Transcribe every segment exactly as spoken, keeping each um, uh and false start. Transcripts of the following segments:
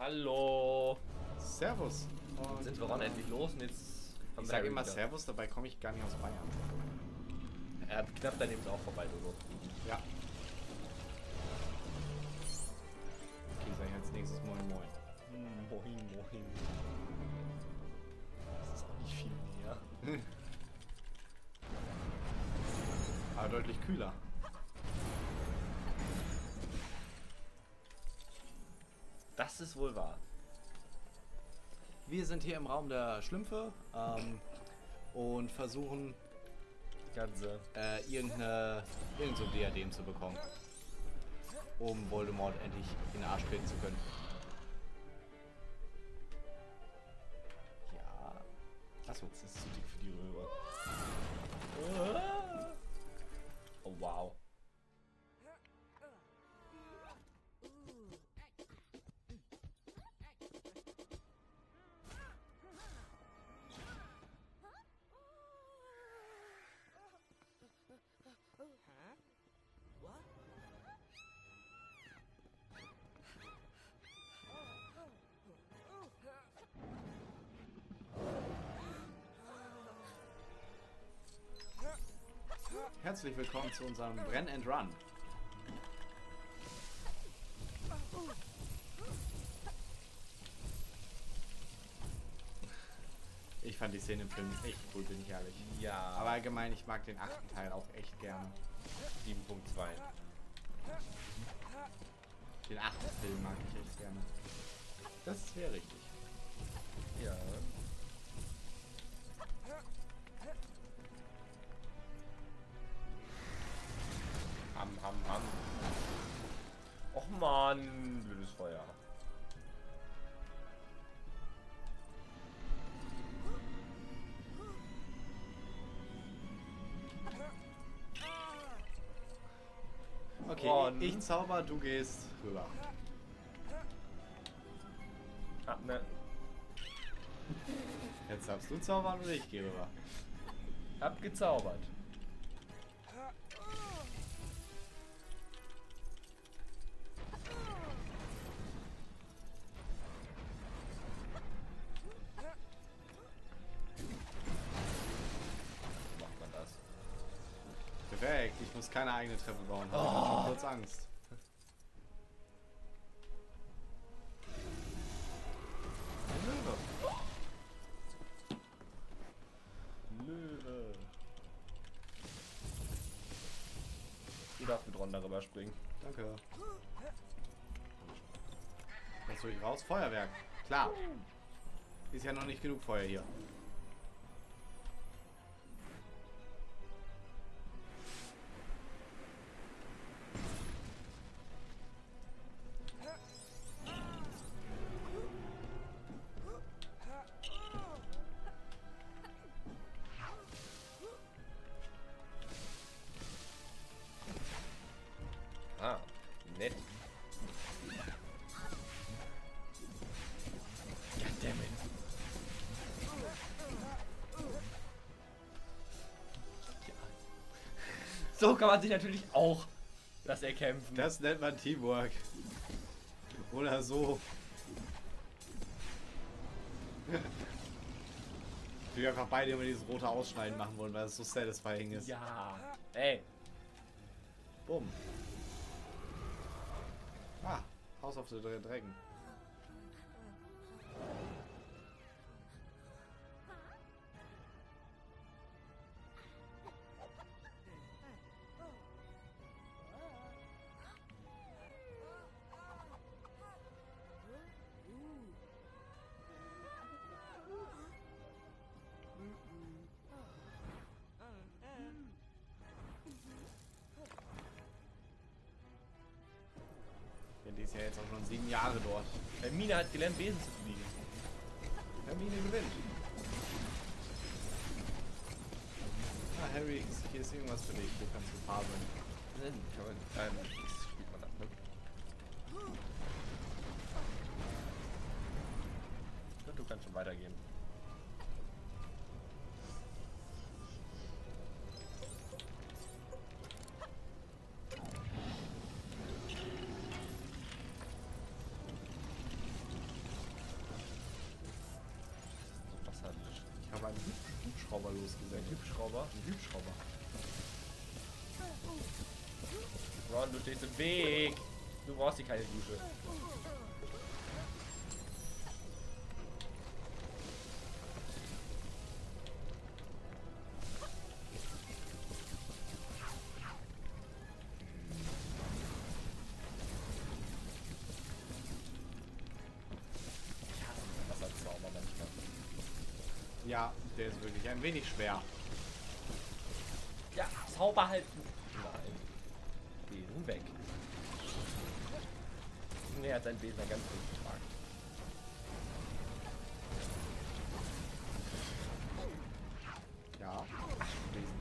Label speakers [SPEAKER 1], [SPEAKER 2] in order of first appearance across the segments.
[SPEAKER 1] Hallo.
[SPEAKER 2] Servus.
[SPEAKER 1] Und sind wir endlich los und jetzt
[SPEAKER 2] ich sage immer Servus, dabei komme ich gar nicht aus Bayern.
[SPEAKER 1] Er hat knapp daneben auch vorbei, Dodo.
[SPEAKER 2] Ja. Okay, sag ich als nächstes Moin Moin.
[SPEAKER 1] Hm, moin, moin. Das ist auch nicht viel mehr.
[SPEAKER 2] Aber deutlich kühler.
[SPEAKER 1] Das ist wohl wahr.
[SPEAKER 2] Wir sind hier im Raum der Schlümpfe ähm, und versuchen
[SPEAKER 1] Ganze.
[SPEAKER 2] Äh, irgendeine, irgend so Diadem zu bekommen, um Voldemort endlich in den Arsch treten zu können.
[SPEAKER 1] Ja. Achso, das ist zu dick für die Röhre. Oh wow.
[SPEAKER 2] Herzlich willkommen zu unserem Brenn and Run. Ich fand die Szene im Film echt cool, bin ich ehrlich.
[SPEAKER 1] Ja.
[SPEAKER 2] Aber allgemein, ich mag den achten Teil auch echt gerne.
[SPEAKER 1] sieben Punkt zwei.
[SPEAKER 2] Den achten Film mag ich echt gerne. Das wäre richtig.
[SPEAKER 1] Ja. Ham, ham, ham. Och man, blödes Feuer.
[SPEAKER 2] Okay,
[SPEAKER 1] Ron.
[SPEAKER 2] ich zauber, du gehst rüber.
[SPEAKER 1] Ah, ne.
[SPEAKER 2] Jetzt darfst du zaubern oder ich gehe rüber.
[SPEAKER 1] Hab gezaubert. Macht man das?
[SPEAKER 2] Perfekt, ich muss keine eigene Treppe bauen.
[SPEAKER 1] Oh.
[SPEAKER 2] Ich hab schon kurz Angst.
[SPEAKER 1] Löwe. Du darfst mit Ron darüber springen.
[SPEAKER 2] Danke. Was soll ich raus? Feuerwerk. Klar. Ist ja noch nicht genug Feuer hier.
[SPEAKER 1] Ah, nett. Goddammit. Ja. So kann man sich natürlich auch das erkämpfen.
[SPEAKER 2] Das nennt man Teamwork. Oder so. Wir einfach beide immer dieses rote Ausschneiden machen wollen, weil es so satisfying ist.
[SPEAKER 1] Ja. Ey.
[SPEAKER 2] Bumm. Ah, House of the Dragon. Denn die ist ja jetzt auch schon sieben Jahre dort.
[SPEAKER 1] Hermine hat gelernt, Besen zu fliegen.
[SPEAKER 2] Hermine gewinnt. Ah, Harry, hier ist irgendwas für dich. Du kannst du faseln.
[SPEAKER 1] Kann man, ähm, das spielt man ab, ne? Ja, du kannst schon weitergehen.
[SPEAKER 2] einen Hub- Hubschrauber
[SPEAKER 1] Ein
[SPEAKER 2] losgesendet.
[SPEAKER 1] Hubschrauber.
[SPEAKER 2] Ein Hubschrauber.
[SPEAKER 1] Ron, du stehst im Weg. Du brauchst hier keine Dusche. Ich hasse diesen Wasserzauber manchmal.
[SPEAKER 2] Ja, der ist wirklich ein wenig schwer.
[SPEAKER 1] Ja, Zauber halt. Nein. Besen weg. Nee, er hat seinen Besen ja ganz gut getragen.
[SPEAKER 2] Ja.
[SPEAKER 1] Besen.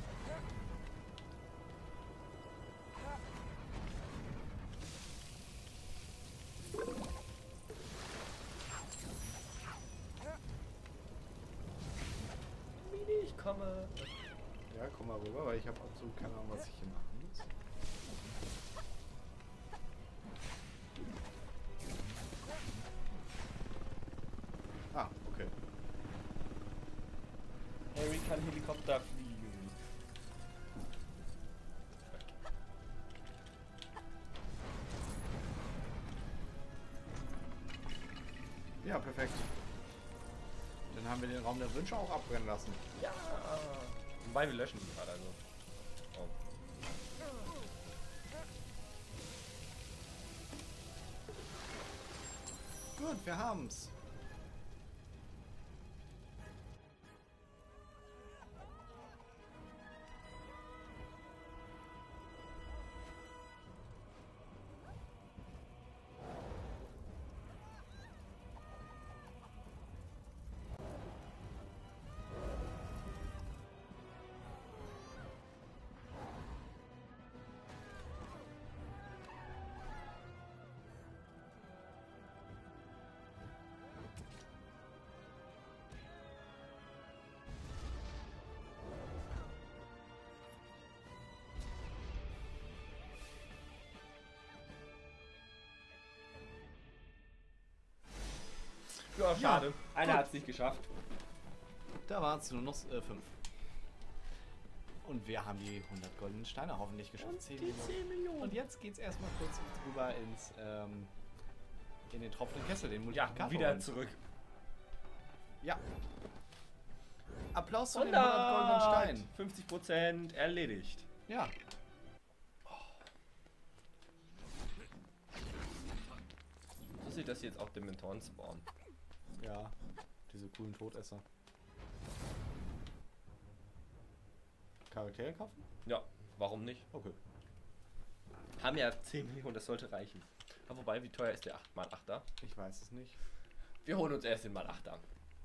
[SPEAKER 1] Mini, ich komme.
[SPEAKER 2] Ja, komm mal rüber, weil ich habe absolut keine Ahnung, was ich hier machen muss. Ah, okay.
[SPEAKER 1] Harry kann Helikopter fliegen.
[SPEAKER 2] Ja, perfekt. Dann haben wir den Raum der Wünsche auch abbrennen lassen.
[SPEAKER 1] Ja. Wobei wir löschen die gerade also. Oh.
[SPEAKER 2] Gut, wir haben's.
[SPEAKER 1] Ja, schade.
[SPEAKER 2] Ja,
[SPEAKER 1] Einer
[SPEAKER 2] gut.
[SPEAKER 1] hat es nicht geschafft.
[SPEAKER 2] Da waren es nur noch äh, fünf. Und wir haben die hundert goldenen Steine hoffentlich geschafft. zehn Millionen. Und jetzt geht's erstmal kurz drüber ins ähm, in den tropfenden Kessel, den
[SPEAKER 1] Ja,
[SPEAKER 2] Multiplikator.
[SPEAKER 1] wieder
[SPEAKER 2] holen.
[SPEAKER 1] zurück.
[SPEAKER 2] Ja. Applaus für den hundert goldenen Stein.
[SPEAKER 1] fünfzig Prozent erledigt.
[SPEAKER 2] Ja.
[SPEAKER 1] So sieht das jetzt auch Dementoren spawnen.
[SPEAKER 2] Ja. Diese coolen Todesser. Charaktere kaufen?
[SPEAKER 1] Ja, warum nicht?
[SPEAKER 2] Okay.
[SPEAKER 1] Haben ja zehn Millionen, das sollte reichen. Aber wobei, wie teuer ist der acht mal achter?
[SPEAKER 2] Ich weiß es nicht.
[SPEAKER 1] Wir holen uns erst den mal achter.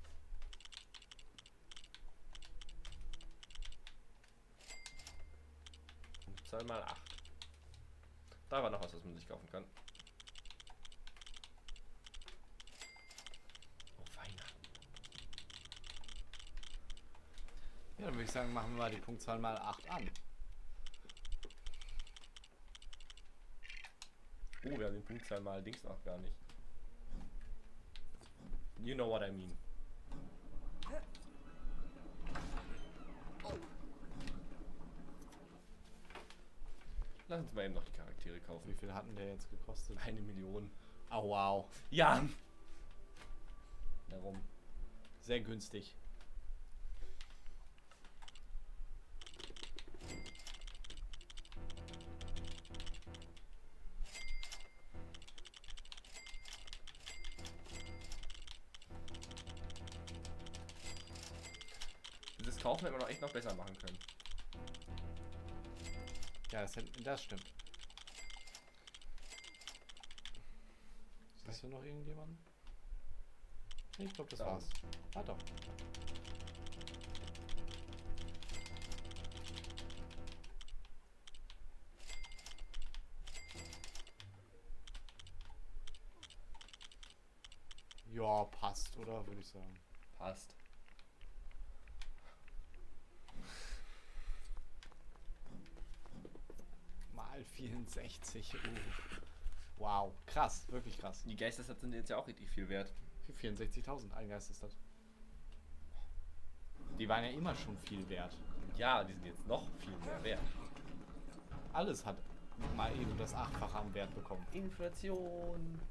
[SPEAKER 1] zwei mal acht. Da war noch was, was man sich kaufen kann. Oh, Weihnachten.
[SPEAKER 2] Ja, dann würde ich sagen, machen wir mal die Punktzahl mal acht an.
[SPEAKER 1] Oh, wir haben den Punktzahl mal Dings noch gar nicht. You know what I mean. Lass uns mal eben noch die Charaktere kaufen.
[SPEAKER 2] Wie viel hatten der jetzt gekostet?
[SPEAKER 1] Eine Million.
[SPEAKER 2] Oh, wow.
[SPEAKER 1] Ja! Darum.
[SPEAKER 2] Sehr günstig.
[SPEAKER 1] Das Kaufen hätte man noch echt noch besser machen können.
[SPEAKER 2] Ja, das, hätte- das stimmt. Siehst du noch irgendjemanden? Ich glaube, das
[SPEAKER 1] Da.
[SPEAKER 2] war's. Ah, doch. Ja, passt, oder? Würde ich sagen.
[SPEAKER 1] Passt.
[SPEAKER 2] Mal vierundsechzig. Uh. Wow, krass, wirklich krass.
[SPEAKER 1] Die Geistersatz sind jetzt ja auch richtig viel wert.
[SPEAKER 2] Für vierundsechzigtausend ein Geistestat. Die waren ja immer schon viel wert.
[SPEAKER 1] Ja, die sind jetzt noch viel mehr wert.
[SPEAKER 2] Alles hat mal eben das Achtfache am Wert bekommen.
[SPEAKER 1] Inflation.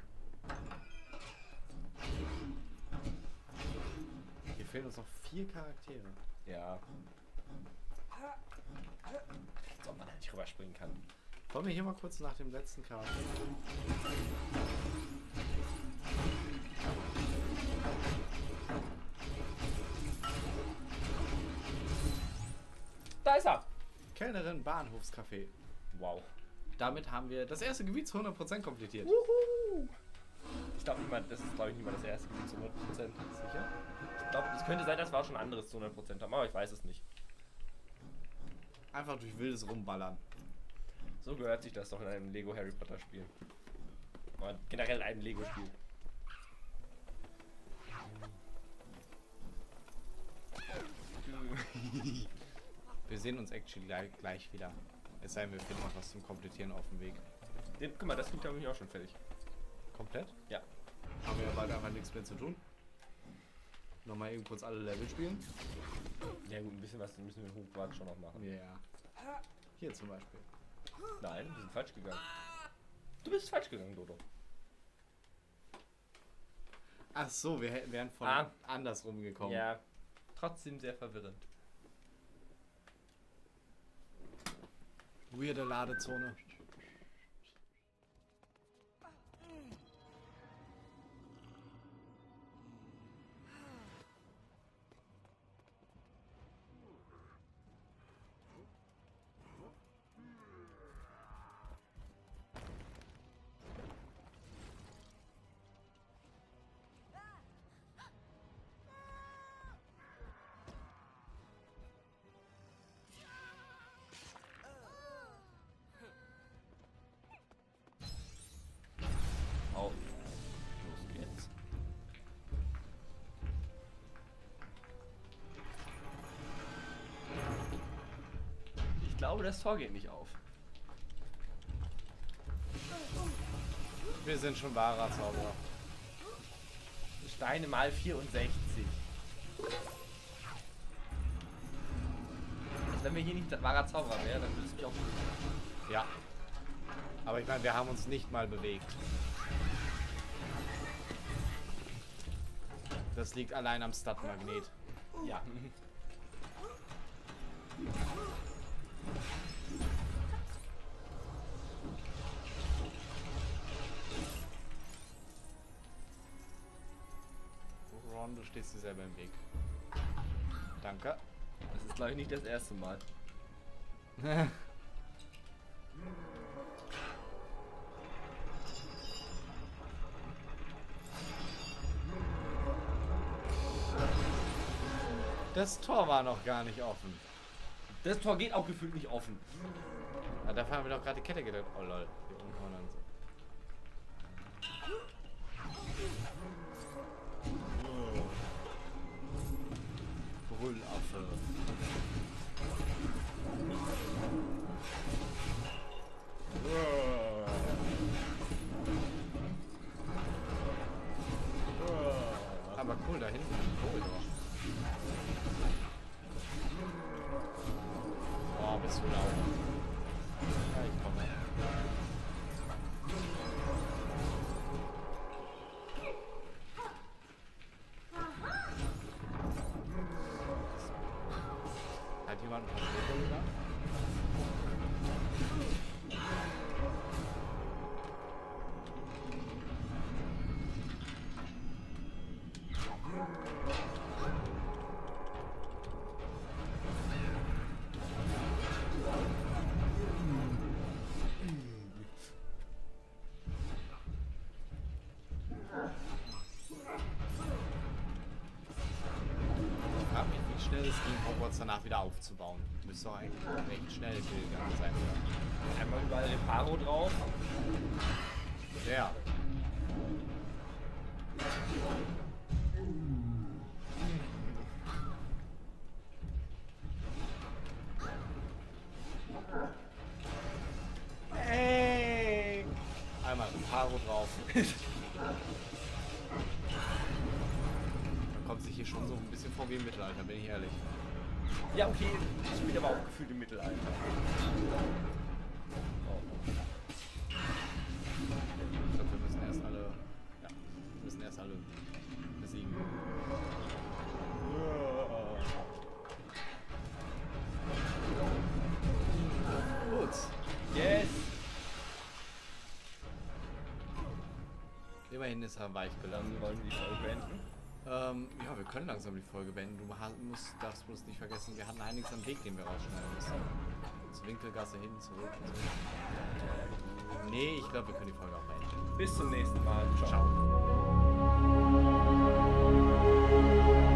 [SPEAKER 2] Hier fehlen uns noch vier Charaktere.
[SPEAKER 1] Ja. Als ob man halt nicht rüberspringen kann.
[SPEAKER 2] Wollen wir hier mal kurz nach dem letzten Charakter?
[SPEAKER 1] Da ist er!
[SPEAKER 2] Kellnerin Bahnhofscafé.
[SPEAKER 1] Wow.
[SPEAKER 2] Damit haben wir das erste Gebiet zu hundert Prozent komplettiert.
[SPEAKER 1] Wuhu. Ich glaube niemand, das ist glaube ich nicht mal das erste Gebiet zu hundert Prozent.
[SPEAKER 2] Sicher?
[SPEAKER 1] Ich glaube, es könnte sein, dass wir auch schon anderes zu hundert Prozent haben, aber ich weiß es nicht.
[SPEAKER 2] Einfach durch wildes Rumballern.
[SPEAKER 1] So gehört sich das doch in einem Lego Harry Potter Spiel. Oder generell in einem Lego Spiel.
[SPEAKER 2] Wir sehen uns actually gleich, gleich wieder. Es sei denn, wir finden noch was zum Komplettieren auf dem Weg.
[SPEAKER 1] Den, guck mal, das klingt glaube ich auch schon fertig.
[SPEAKER 2] Komplett?
[SPEAKER 1] Ja.
[SPEAKER 2] Haben wir ja bald einfach nichts mehr zu tun. Nochmal eben kurz alle Level spielen.
[SPEAKER 1] Ja gut, ein bisschen was müssen wir in Hogwarts schon noch machen.
[SPEAKER 2] Ja. Yeah. Hier zum Beispiel.
[SPEAKER 1] Nein, wir sind falsch gegangen. Du bist falsch gegangen, Dodo.
[SPEAKER 2] Ach so, wir hätten- wären von
[SPEAKER 1] Ah.
[SPEAKER 2] andersrum gekommen.
[SPEAKER 1] Ja, trotzdem sehr verwirrend.
[SPEAKER 2] Weirde Ladezone.
[SPEAKER 1] Auf. Los geht's. Ich glaube, das Tor geht nicht auf.
[SPEAKER 2] Wir sind schon wahrer Zauberer.
[SPEAKER 1] Steine mal vierundsechzig. Also wenn wir hier nicht wahrer Zauberer wären, dann würde es mich auch nicht.
[SPEAKER 2] Ja. Aber ich meine, wir haben uns nicht mal bewegt. Das liegt allein am Stat-Magnet.
[SPEAKER 1] Ja.
[SPEAKER 2] Ron, du stehst dir selber im Weg. Danke.
[SPEAKER 1] Das ist glaube ich nicht das erste Mal.
[SPEAKER 2] Das Tor war noch gar nicht offen.
[SPEAKER 1] Das Tor geht auch gefühlt nicht offen.
[SPEAKER 2] Ja, dafür haben wir doch gerade die Kette gedrückt. Oh lol. Hier unten und dann so. Brüllaffe. Aber cool, da hinten ein Korridor. Oh, bist du laut. Ja, ich komme. Hat jemand ein paar Schläge gedacht? Ich frag mich, wie schnell es ging, Hogwarts danach wieder aufzubauen. Müsste doch eigentlich recht schnell gegangen sein, oder?
[SPEAKER 1] Einmal überall Reparo drauf.
[SPEAKER 2] Ja.
[SPEAKER 1] Ey!
[SPEAKER 2] Einmal Reparo drauf. Man kommt sich hier schon so ein bisschen vor wie im Mittelalter, bin ich ehrlich.
[SPEAKER 1] Ja, okay, ich bin aber auch gefühlt im Mittelalter. Oh.
[SPEAKER 2] Ich glaube, wir müssen erst alle. Ja, wir müssen erst alle besiegen. Gut.
[SPEAKER 1] Yes!
[SPEAKER 2] Immerhin ist er weich
[SPEAKER 1] Dann
[SPEAKER 2] gelassen.
[SPEAKER 1] wollen wir die Folge beenden.
[SPEAKER 2] Ähm, ja, wir können langsam die Folge beenden. Du hast, musst, darfst bloß nicht vergessen, wir hatten einiges am Weg, den wir rausschneiden müssen. Zur Winkelgasse hin, zurück und so. Nee, ich glaube, wir können die Folge auch beenden.
[SPEAKER 1] Bis zum nächsten Mal. Ciao.
[SPEAKER 2] Ciao.